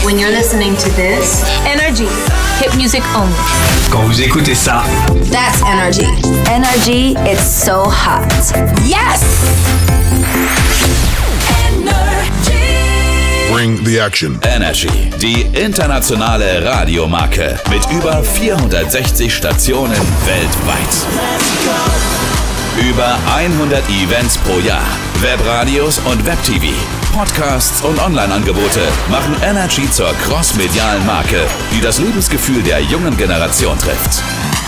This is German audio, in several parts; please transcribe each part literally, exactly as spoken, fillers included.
When you're listening to this, Energy. Hit music only. Quand vous écoutez ça, that's energy. Energy, it's so hot. Yes! Bring the action. Energy, die internationale Radiomarke mit über vierhundertsechzig Stationen weltweit. Über hundert Events pro Jahr, Webradios und Web-T V, Podcasts und Online-Angebote machen Energy zur crossmedialen Marke, die das Lebensgefühl der jungen Generation trifft.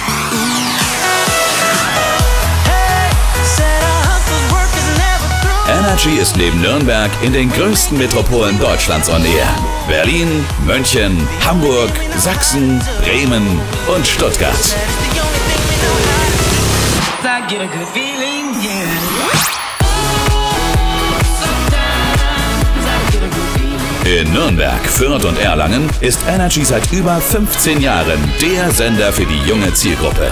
Energy ist neben Nürnberg in den größten Metropolen Deutschlands on air. Berlin, München, Hamburg, Sachsen, Bremen und Stuttgart. In Nürnberg, Fürth und Erlangen ist Energy seit über fünfzehn Jahren der Sender für die junge Zielgruppe.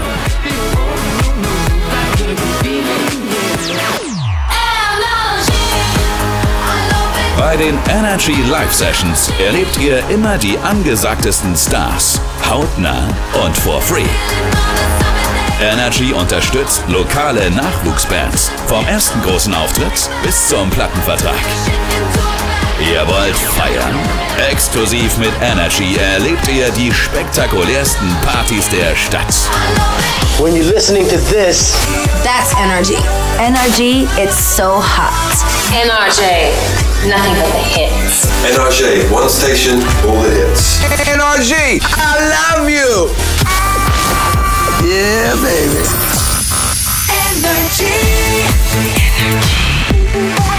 Bei den Energy Live Sessions erlebt ihr immer die angesagtesten Stars, hautnah und for free. Energy unterstützt lokale Nachwuchsbands vom ersten großen Auftritt bis zum Plattenvertrag. Ihr wollt feiern? Exklusiv mit Energy erlebt ihr die spektakulärsten Partys der Stadt. When you're listening to this, That's energy. Energy, it's so hot. N R J, nothing but the hits. N R J, one station, all the hits. N R G, I love you. Yeah, baby. Energy. Energy.